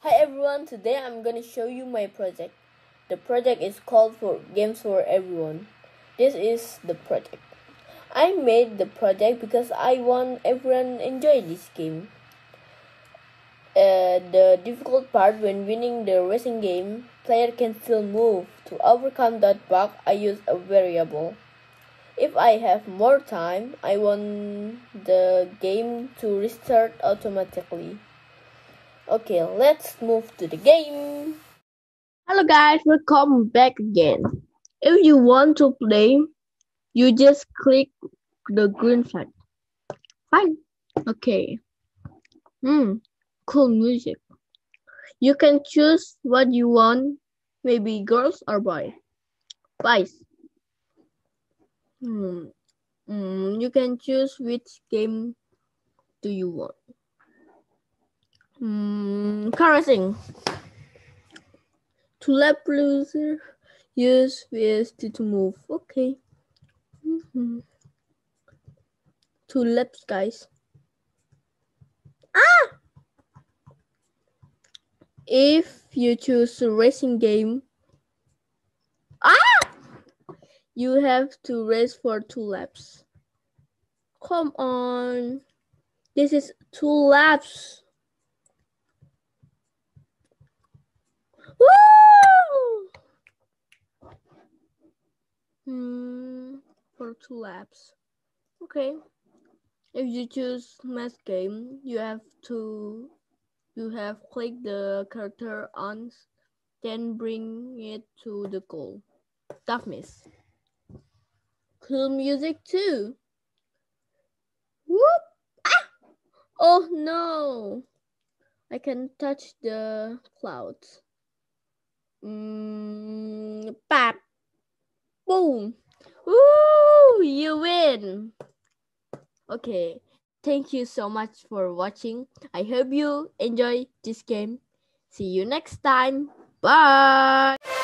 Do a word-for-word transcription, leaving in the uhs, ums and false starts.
Hi everyone, today I'm gonna show you my project. The project is called for Games for Everyone. This is the project. I made the project because I want everyone enjoy this game. Uh, the difficult part when winning the racing game, player can still move. To overcome that bug, I use a variable. If I have more time, I want the game to restart automatically. Okay, let's move to the game. Hello guys, welcome back again. If you want to play, you just click the green flag. Fine. Okay. Hmm. Cool music. You can choose what you want, maybe girls or boys. Boys. Hmm. Hmm. You can choose which game do you want. Hmm. Car racing. To let loser use V S to move. Okay. Mm-hmm. Two laps, guys. Ah! If you choose a racing game, ah! You have to race for two laps. Come on. This is two laps. Woo! Hmm, for two laps. Okay. If you choose math game, you have to you have click the character on, then bring it to the goal. Tough miss. Cool music too. Whoop! Ah! Oh no! I can touch the clouds. Mm, pap! Boom! Woo! You win! Okay, thank you so much for watching. I hope you enjoy this game. See you next time. Bye!